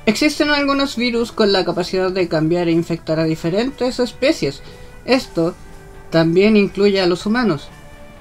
Existen algunos virus con la capacidad de cambiar e infectar a diferentes especies. Esto también incluye a los humanos.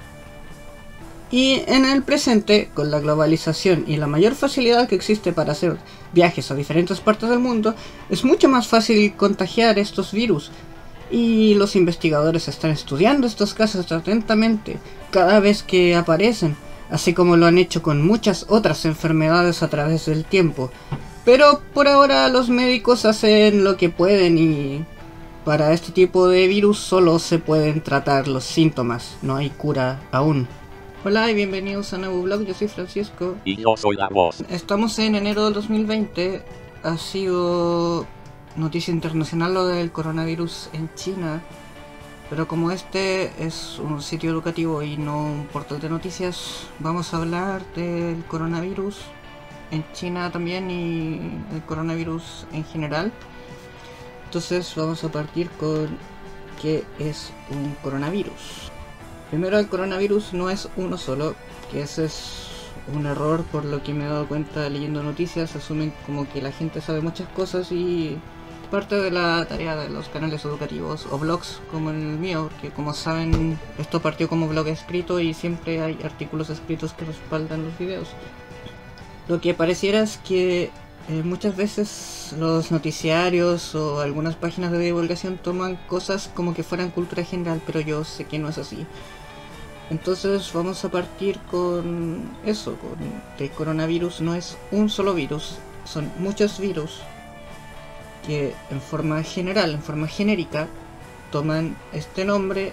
Y en el presente, con la globalización y la mayor facilidad que existe para hacer viajes a diferentes partes del mundo, es mucho más fácil contagiar estos virus. Y los investigadores están estudiando estos casos atentamente cada vez que aparecen, así como lo han hecho con muchas otras enfermedades a través del tiempo. Pero por ahora los médicos hacen lo que pueden y para este tipo de virus solo se pueden tratar los síntomas, no hay cura aún. Hola y bienvenidos a un nuevo vlog, yo soy Francisco. Y yo soy la voz. Estamos en enero del 2020, ha sido noticia internacional lo del coronavirus en China. Pero como este es un sitio educativo y no un portal de noticias, vamos a hablar del coronavirus en China también y el coronavirus en general. Entonces vamos a partir con qué es un coronavirus. Primero, el coronavirus no es uno solo, que ese es un error por lo que me he dado cuenta leyendo noticias. Asumen como que la gente sabe muchas cosas y parte de la tarea de los canales educativos o blogs como el mío, que como saben esto partió como blog escrito y siempre hay artículos escritos que respaldan los videos. Lo que pareciera es que muchas veces los noticiarios o algunas páginas de divulgación toman cosas como que fueran cultura general, pero yo sé que no es así. Entonces vamos a partir con eso, con que el coronavirus no es un solo virus, son muchos virus que en forma general, en forma genérica, toman este nombre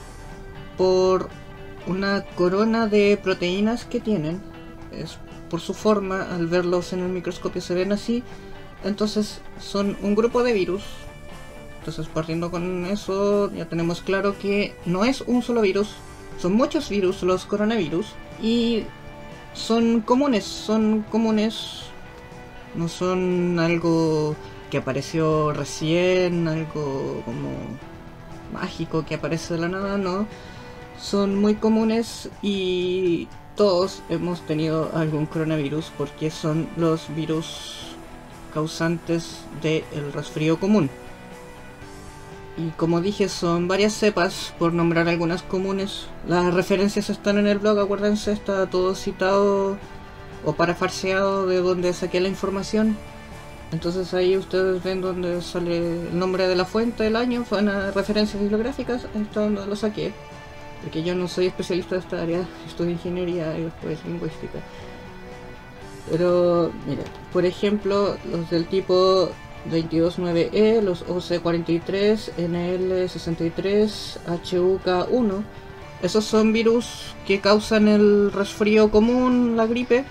por una corona de proteínas que tienen. Es por su forma, al verlos en el microscopio se ven así. Entonces son un grupo de virus. Entonces partiendo con eso ya tenemos claro que no es un solo virus, son muchos virus los coronavirus y son comunes, no son algo que apareció recién, algo como mágico que aparece de la nada, no, son muy comunes y todos hemos tenido algún coronavirus porque son los virus causantes del resfrío común. Y como dije, son varias cepas, por nombrar algunas comunes. Las referencias están en el blog, acuérdense, está todo citado o parafarseado de donde saqué la información. Entonces ahí ustedes ven donde sale el nombre de la fuente, el año, van a referencias bibliográficas, ahí está donde lo saqué. Porque yo no soy especialista de esta área, estudio ingeniería y después lingüística. Pero mira, por ejemplo, los del tipo 229E, los OC43, NL63, HUK1, esos son virus que causan el resfrío común, la gripe.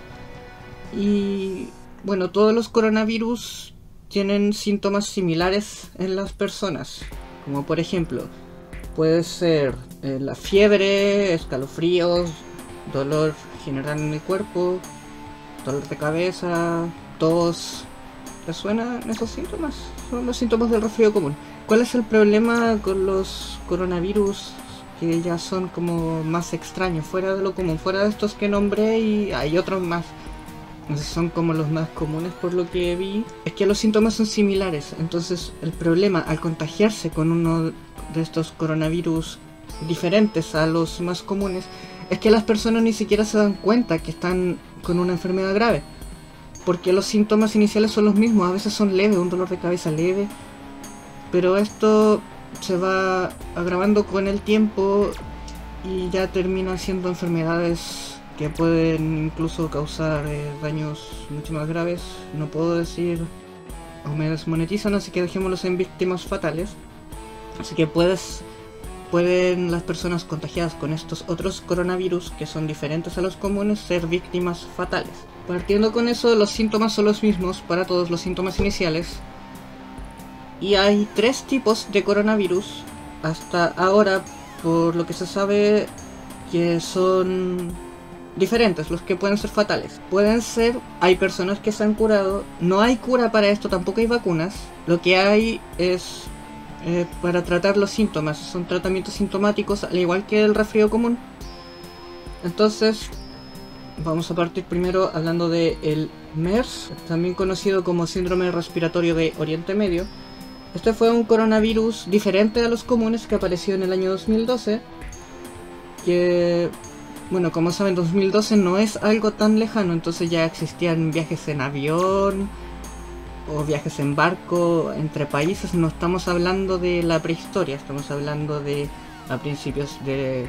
Y bueno, todos los coronavirus tienen síntomas similares en las personas, como por ejemplo puede ser la fiebre, escalofríos, dolor general en el cuerpo, dolor de cabeza, tos. ¿Les suenan esos síntomas? Son los síntomas del resfrío común. ¿Cuál es el problema con los coronavirus que ya son como más extraños, fuera de lo común, fuera de estos que nombré y hay otros más? Esos son como los más comunes por lo que vi. Es que los síntomas son similares, entonces el problema al contagiarse con uno de estos coronavirus diferentes a los más comunes es que las personas ni siquiera se dan cuenta que están con una enfermedad grave. Porque los síntomas iniciales son los mismos, a veces son leves, un dolor de cabeza leve, pero esto se va agravando con el tiempo y ya terminan siendo enfermedades que pueden incluso causar daños mucho más graves. No puedo decir o me desmonetizan, así que dejémoslos en víctimas fatales. Así que pueden las personas contagiadas con estos otros coronavirus que son diferentes a los comunes ser víctimas fatales. Partiendo con eso, los síntomas son los mismos para todos los síntomas iniciales. Y hay 3 tipos de coronavirus hasta ahora, por lo que se sabe, que son diferentes, los que pueden ser fatales. Pueden ser, hay personas que se han curado, no hay cura para esto, tampoco hay vacunas. Lo que hay es para tratar los síntomas, son tratamientos sintomáticos, al igual que el resfrío común. Entonces vamos a partir primero hablando de el MERS, también conocido como síndrome respiratorio de Oriente Medio. Este fue un coronavirus diferente a los comunes que apareció en el año 2012, que, bueno, como saben, 2012 no es algo tan lejano, entonces ya existían viajes en avión o viajes en barco entre países. No estamos hablando de la prehistoria, estamos hablando de a principios de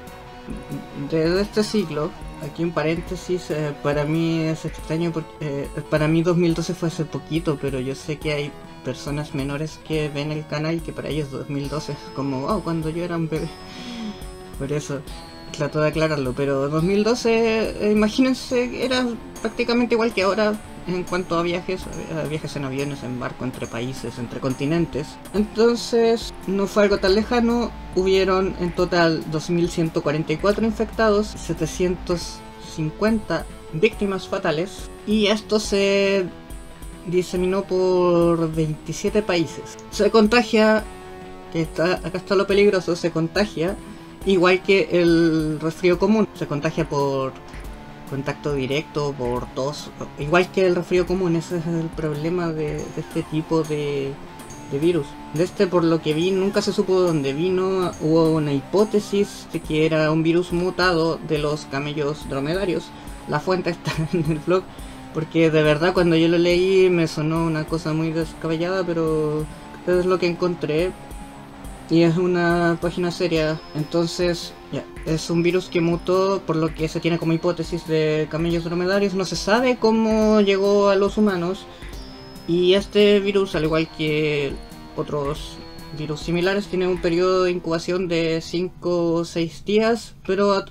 este siglo. Aquí un paréntesis, para mí es extraño porque para mí 2012 fue hace poquito, pero yo sé que hay personas menores que ven el canal y que para ellos 2012 es como, oh, cuando yo era un bebé. Por eso trato de aclararlo, pero 2012, imagínense, era prácticamente igual que ahora en cuanto a viajes en aviones, en barco, entre países, entre continentes. Entonces no fue algo tan lejano. Hubieron en total 2144 infectados, 750 víctimas fatales, y esto se diseminó por 27 países. Se contagia, acá está lo peligroso, se contagia igual que el resfrío común, se contagia por contacto directo, por tos, igual que el resfrío común. Ese es el problema de este tipo de virus. De este, por lo que vi, nunca se supo de dónde vino. Hubo una hipótesis de que era un virus mutado de los camellos dromedarios. La fuente está en el blog, porque de verdad cuando yo lo leí me sonó una cosa muy descabellada, pero es lo que encontré. Y es una página seria. Entonces, ya, es un virus que mutó, por lo que se tiene como hipótesis de camellos dromedarios. No se sabe cómo llegó a los humanos. Y este virus, al igual que otros virus similares, tiene un periodo de incubación de 5 o 6 días, pero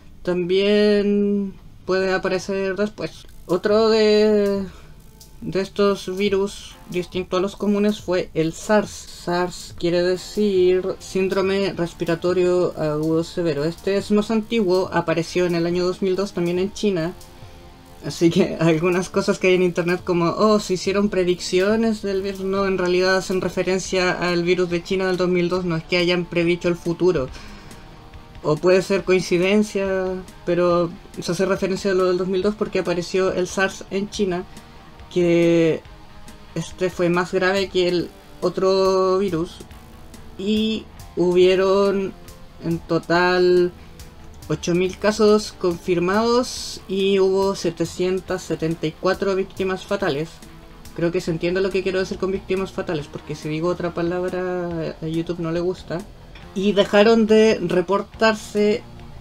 también puede aparecer después. Otro de estos virus distinto a los comunes fue el SARS. SARS quiere decir síndrome respiratorio agudo severo. Este es más antiguo, apareció en el año 2002 también en China. Así que algunas cosas que hay en internet como, oh, se hicieron predicciones del virus, no, en realidad hacen referencia al virus de China del 2002, no es que hayan predicho el futuro. O puede ser coincidencia, pero se hace referencia a lo del 2002 porque apareció el SARS en China, que este fue más grave que el otro virus, y hubieron en total 8.000 casos confirmados y hubo 774 víctimas fatales. Creo que se entiende lo que quiero decir con víctimas fatales, porque si digo otra palabra a YouTube no le gusta. Y dejaron de reportarse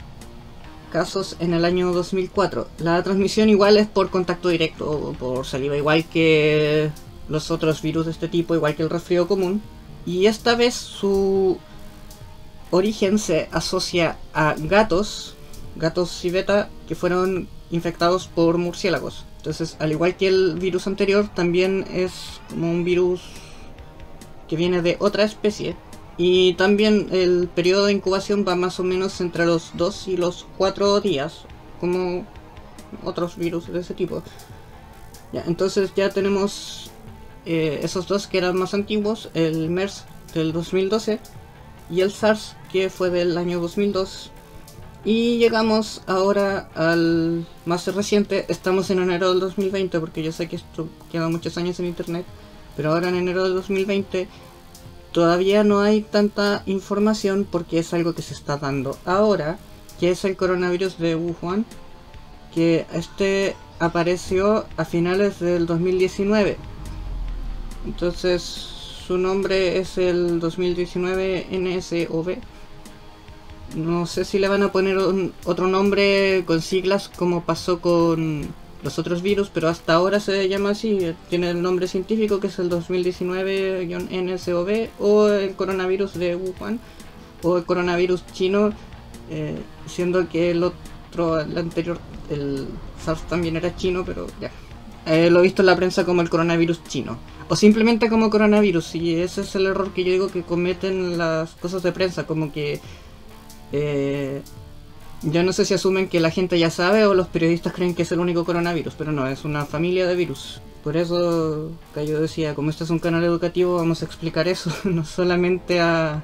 casos en el año 2004. La transmisión igual es por contacto directo o por saliva, igual que los otros virus de este tipo, igual que el resfrío común. Y esta vez su origen se asocia a gatos civeta que fueron infectados por murciélagos. Entonces, al igual que el virus anterior, también es como un virus que viene de otra especie. Y también el periodo de incubación va más o menos entre los 2 y los 4 días, como otros virus de ese tipo. Ya, entonces ya tenemos esos dos que eran más antiguos, el MERS del 2012 y el SARS que fue del año 2002. Y llegamos ahora al más reciente. Estamos en enero del 2020, porque yo sé que esto queda muchos años en internet, pero ahora en enero del 2020 todavía no hay tanta información porque es algo que se está dando ahora, que es el coronavirus de Wuhan, que este apareció a finales del 2019. Entonces su nombre es el 2019 NSOV. No sé si le van a poner otro nombre con siglas como pasó con los otros virus, pero hasta ahora se llama así. Tiene el nombre científico que es el 2019-NSOV, o el coronavirus de Wuhan, o el coronavirus chino, siendo que el anterior, el SARS, también era chino, pero ya. Lo he visto en la prensa como el coronavirus chino, o simplemente como coronavirus, y ese es el error que yo digo que cometen las cosas de prensa, como que yo no sé si asumen que la gente ya sabe o los periodistas creen que es el único coronavirus, pero no, es una familia de virus. Por eso que yo decía, como este es un canal educativo, vamos a explicar eso, no solamente a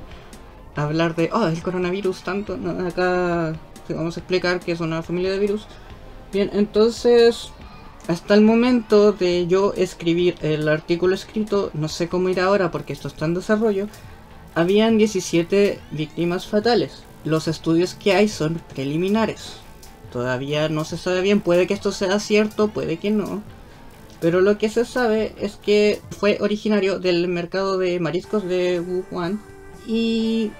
hablar de, oh, el coronavirus tanto, no, acá vamos a explicar que es una familia de virus. Bien, entonces, hasta el momento de yo escribir el artículo escrito, no sé cómo irá ahora porque esto está en desarrollo, habían 17 víctimas fatales. Los estudios que hay son preliminares. Todavía no se sabe bien, puede que esto sea cierto, puede que no. Pero lo que se sabe es que fue originario del mercado de mariscos de Wuhan y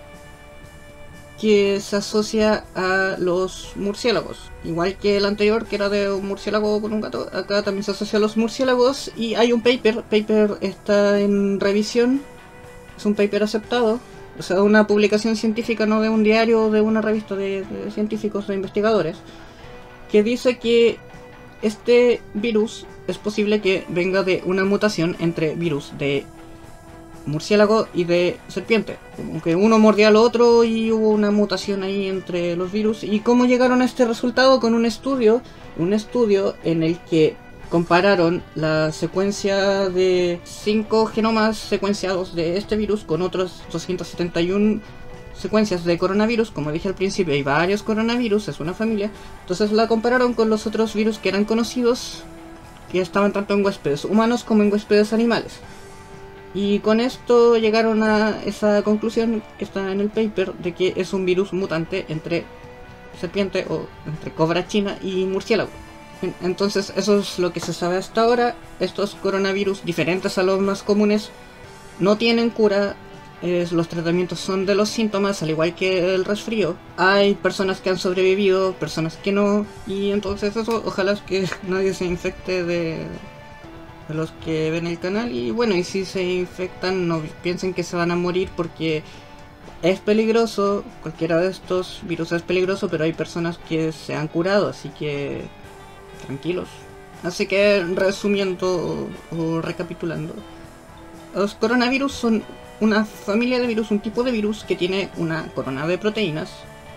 que se asocia a los murciélagos. Igual que el anterior, que era de un murciélago con un gato, acá también se asocia a los murciélagos y hay un paper está en revisión, es un paper aceptado, o sea, una publicación científica, no de un diario o de una revista de científicos, de investigadores, que dice que este virus es posible que venga de una mutación entre virus de murciélago y de serpiente, como que uno mordía al otro y hubo una mutación ahí entre los virus. ¿Y cómo llegaron a este resultado? Con un estudio en el que compararon la secuencia de 5 genomas secuenciados de este virus con otros 271 secuencias de coronavirus. Como dije al principio, hay varios coronavirus, es una familia. Entonces la compararon con los otros virus que eran conocidos, que estaban tanto en huéspedes humanos como en huéspedes animales. Y con esto llegaron a esa conclusión que está en el paper de que es un virus mutante entre serpiente o entre cobra china y murciélago. Entonces eso es lo que se sabe hasta ahora. Estos coronavirus, diferentes a los más comunes, no tienen cura. Los tratamientos son de los síntomas, al igual que el resfrío. Hay personas que han sobrevivido, personas que no. Y entonces eso, ojalá es que nadie se infecte de los que ven el canal. Y bueno, y si se infectan, no piensen que se van a morir porque es peligroso. Cualquiera de estos virus es peligroso, pero hay personas que se han curado, así que tranquilos. Así que resumiendo o recapitulando, los coronavirus son una familia de virus, un tipo de virus que tiene una corona de proteínas.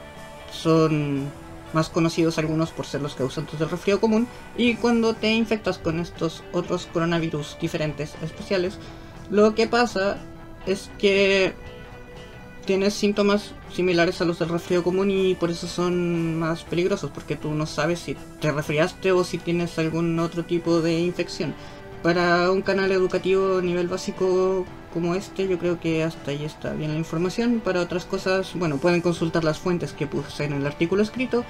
Son más conocidos algunos por ser los causantes del resfrío común, y cuando te infectas con estos otros coronavirus diferentes, especiales, lo que pasa es que tienes síntomas similares a los del resfrío común y por eso son más peligrosos, porque tú no sabes si te resfriaste o si tienes algún otro tipo de infección. Para un canal educativo a nivel básico como este, yo creo que hasta ahí está bien la información. Para otras cosas, bueno, pueden consultar las fuentes que puse en el artículo escrito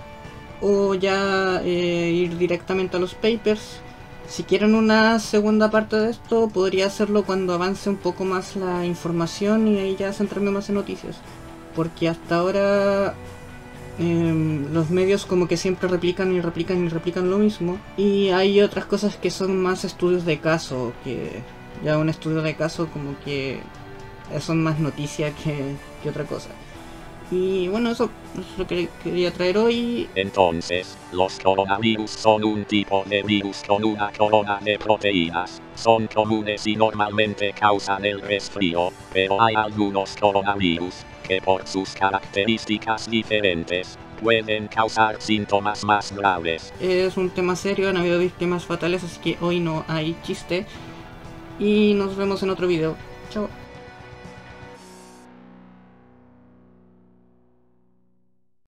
o ya ir directamente a los papers. Si quieren una segunda parte de esto, podría hacerlo cuando avance un poco más la información y ahí ya centrarme más en noticias, porque hasta ahora los medios como que siempre replican y replican y replican lo mismo, y hay otras cosas que son más estudios de caso, que ya un estudio de caso como que son más noticia que otra cosa. Y bueno, eso es lo que quería traer hoy. Entonces, los coronavirus son un tipo de virus con una corona de proteínas. Son comunes y normalmente causan el resfrío, pero hay algunos coronavirus que por sus características diferentes pueden causar síntomas más graves. Es un tema serio, han habido víctimas fatales, así que hoy no hay chiste. Y nos vemos en otro video. Chao.